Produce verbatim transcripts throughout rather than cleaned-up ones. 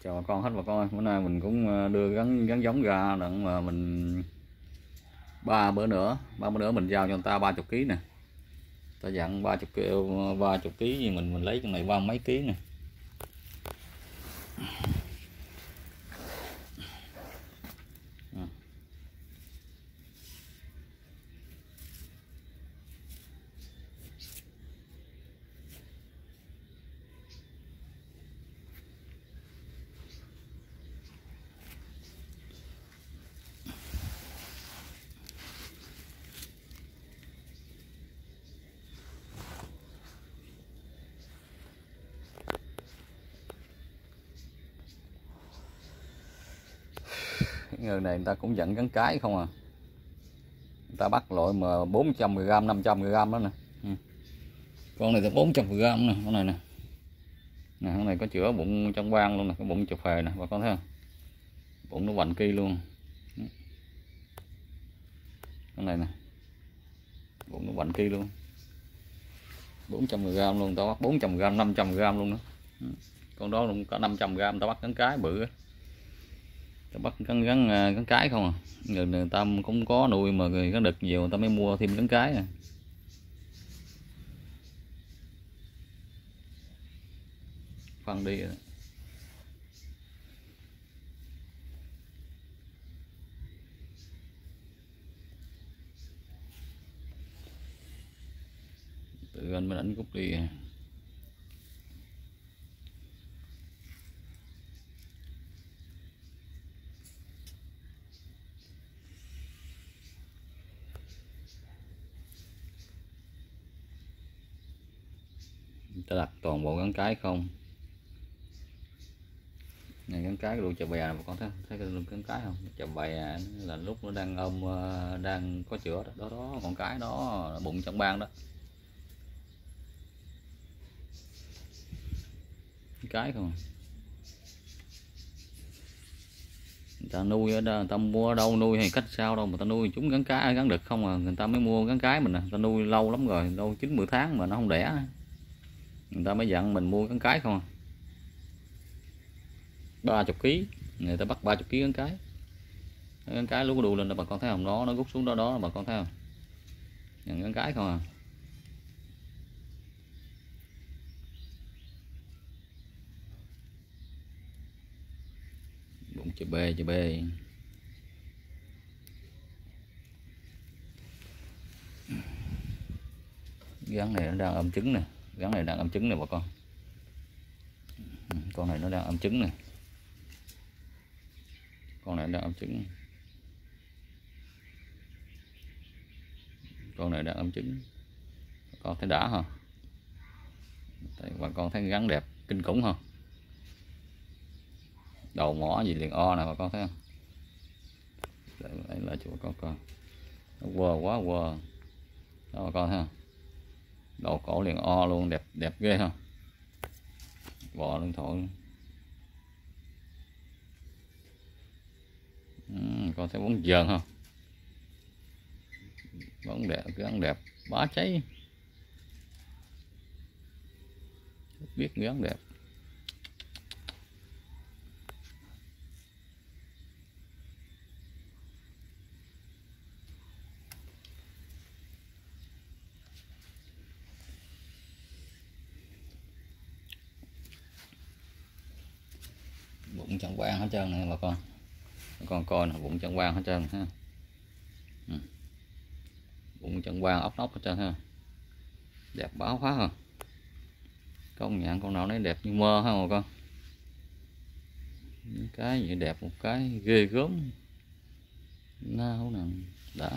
Chào bà con hết bà con ơi, bữa nay mình cũng đưa gắn gắn giống ra đặng mà mình ba bữa nữa ba bữa nữa mình giao cho người ta ba chục ký nè. Ta dặn ba chục ba chục ký nhưng mình mình lấy trong này ba mấy ký nè. Người này người ta cũng dẫn gắn cái không à, người ta bắt loại mà bốn trăm gam năm trăm gam đó nè. Ừ. Con này là bốn trăm gam nè, con này nè nè, con này có chữa bụng trong quang luôn nè, cái bụng chụp phề nè bà con thấy không, bụng nó vành kia luôn. Con này nè, bụng nó vành kia luôn, bốn trăm gam luôn, tao bắt bốn trăm gam năm trăm gam luôn đó. Con đó cũng có năm trăm gam, tao bắt gắn cái bự, tao bắt gắn gắn gắn cái không à. Người, người ta cũng có nuôi mà người có đực nhiều, người ta mới mua thêm gắn cái à. Phân đi rồi. Tự anh mới đánh cút đi. Ta đặt toàn bộ gắn cái không. Này gắn cái luôn chà bè này, con thấy thấy cái luôn gắn cái không, chà bè là lúc nó đang ôm đang có chữa đó đó, đó con cái đó bụng trong ban đó, cái không. Người ta nuôi ở đâu, người ta mua ở đâu nuôi hay cách sao đâu mà ta nuôi chúng gắn cái gắn đực không à, người ta mới mua gắn cái mình à. Ta nuôi lâu lắm rồi, lâu chín mười tháng mà nó không đẻ, người ta mới dặn mình mua gắn cái không à. Ba chục ký, người ta bắt ba chục ký gắn cái, gắn cái lúc đu lên là bà con thấy không, nó nó rút xuống đó đó bà con thấy không, nhận gắn cái không à. Bụng chè bê chè bê. Gắn này nó đang ôm trứng nè, gắn này đang ôm trứng nè bà con. Con này nó đang ôm trứng nè, con này đang ôm trứng, con này đang ôm trứng. Con thấy đã hả, bà con thấy gắn đẹp kinh khủng không, đầu mỏ gì liền o nè bà con thấy không. Đây là cho bà con coi, nó quơ quá quơ đó bà con thấy không, đầu cổ liền o luôn, đẹp đẹp ghê không, bò lên thổi. Ừ, con thấy bóng dờn không, bóng đẹp, gắn đẹp bá cháy, biết gắn đẹp. Bụng chân quang hết trơn này bà con, bà con coi nè, bụng chân quang hết trơn ha. Ừ. Bụng chân quang ốc nóc hết trơn ha, đẹp báo phá không, công nhận con nào nấy đẹp như mơ ha bà con. Những cái gì đẹp, một cái ghê gớm nào nè, đã.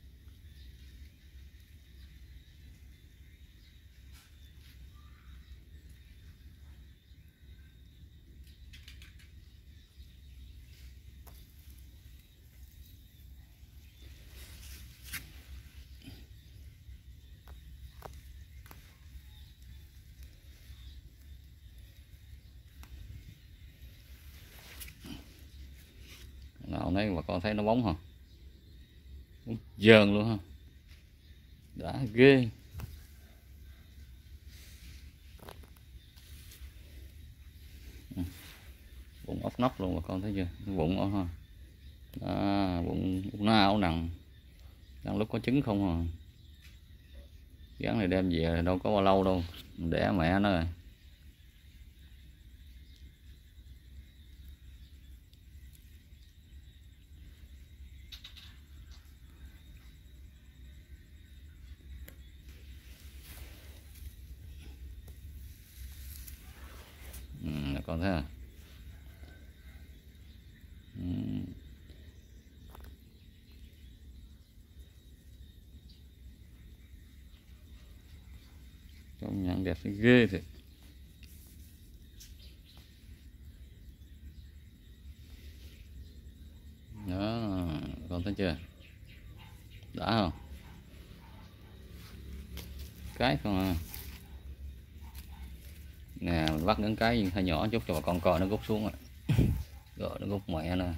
Nào nấy bà con thấy nó bóng không, dờn luôn ha, đã ghê. Bụng ốc nóc luôn bà con thấy chưa, bụng nó ha, à, bụng bụng nó áo nặng, đang lúc có trứng không à. Rắn này đem về đâu có bao lâu đâu, đẻ mẹ nó rồi. Ừ, con thấy à. Ừ. Công nhận đẹp ghê thiệt. Đó, con thấy chưa, đã không, cái không à. Nè mình bắt những cái hơi nhỏ chút cho bà con coi nó rút xuống rồi, rồi nó rút mẹ nè,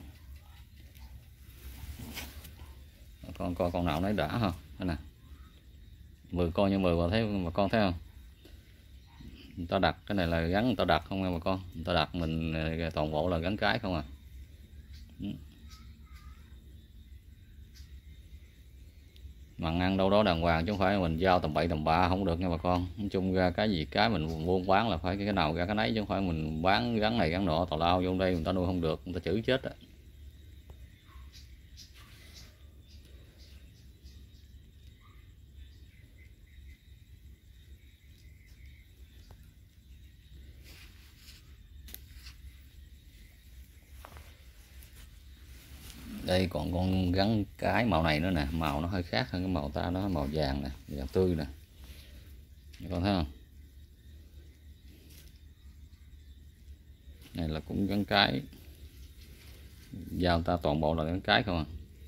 con coi con nào nấy đã không, đây nè, mười con như mười bà thấy, bà con thấy không, người ta đặt cái này là gắn người ta đặt không nha bà con, người ta đặt mình toàn bộ là gắn cái không à. Mà ăn đâu đó đàng hoàng chứ không phải mình giao tầm bậy tầm bạ không được nha bà con. Nói chung ra cái gì cái mình buôn bán là phải cái nào ra cái nấy, chứ không phải mình bán gắn này gắn nọ tào lao vô đây người ta nuôi không được, người ta chửi chết á. Đây còn con gắn cái màu này nữa nè, màu nó hơi khác hơn cái màu ta, nó màu vàng nè, vàng tươi nè, con thấy không, này là cũng gắn cái, giao ta toàn bộ là gắn cái không à.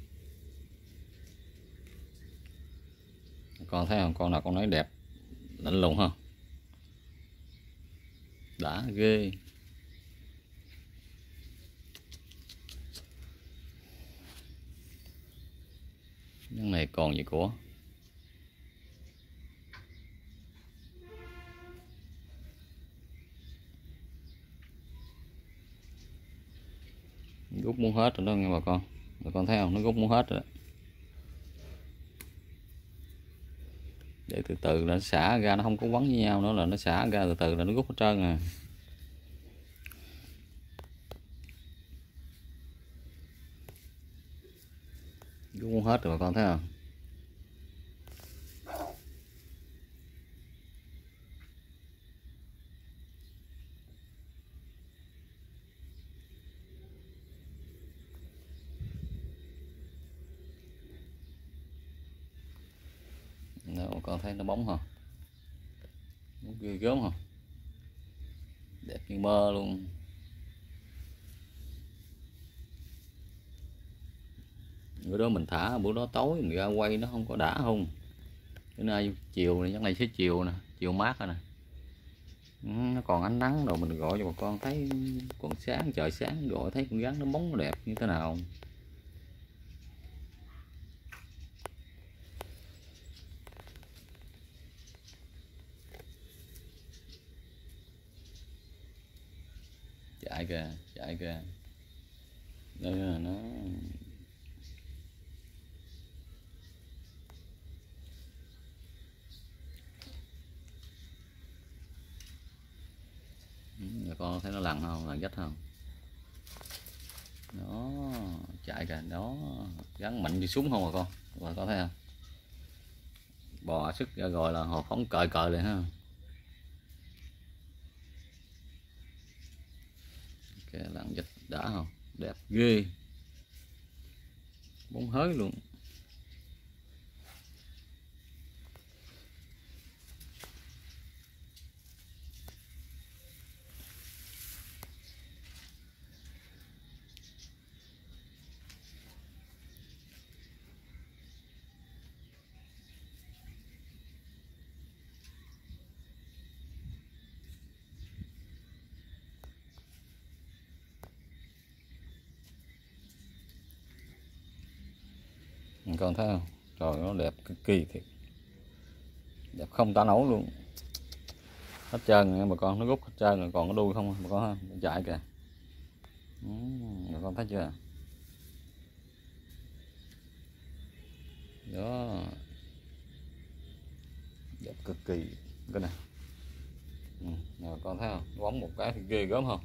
Con thấy không, con nào con nói đẹp lạnh lùng không, đã ghê. Cái này còn gì của, rút muốn hết rồi đó nghe bà con, bà con thấy không, nó rút muốn hết rồi đó. Để từ từ là nó xả ra, nó không có quấn với nhau nữa, là nó xả ra từ từ là nó rút hết trơn à. Rút muốn hết rồi bà con thấy không. Đâu, con thấy nó bóng không, nó ghê gớm không, đẹp như mơ luôn. Bữa đó mình thả, bữa đó tối mình ra quay nó không có đã không. Bữa nay chiều này, chắc này sẽ chiều nè, chiều mát rồi nè, nó còn ánh nắng rồi mình gọi cho bà con thấy còn sáng, trời sáng gọi thấy con rắn nó bóng nó đẹp như thế nào. Chạy kìa, chạy kìa, đây là nó. Bà con thấy nó lằn không, lằn dách không, đó chạy kìa, đó gắn mạnh đi xuống không bà con, bà con thấy không, bò sức ra gọi là hồ phóng cời cời liền ha. Cái lằn dách đã không, đẹp ghê, bóng hới luôn. Con thấy không, trời nó đẹp cực kỳ thiệt, đẹp không tả nổi luôn, hết trơn nha bà con, nó rút hết trơn rồi, còn có đuôi không bà con ha, chạy kìa, Bà con thấy chưa? Đó, đẹp cực kỳ cái này. Ừ, bà con thấy không? Bóng một cái thì ghê gớm không?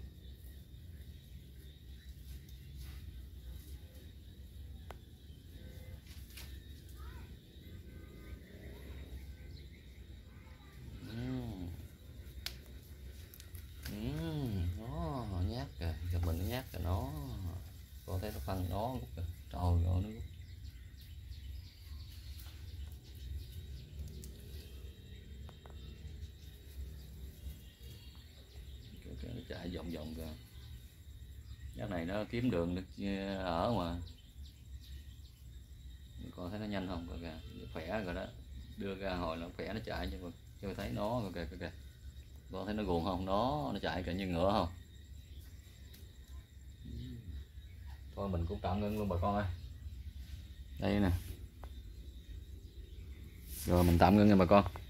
Nó nhát kìa, cho mình nó nhát kìa, nó con thấy nó phân nó rút kìa, trời ơi nó rút. Nó chạy vòng vòng kìa, cái này nó kiếm đường được ở mà. Con thấy nó nhanh không kìa, khỏe rồi đó, đưa ra hồi nó khỏe nó chạy cho cho thấy nó rồi kìa, kìa kìa. Con thấy nó guồn không, nó nó chạy kìa như ngựa không. Thôi mình cũng tạm ngưng luôn bà con ơi, đây nè, rồi mình tạm ngưng nha bà con.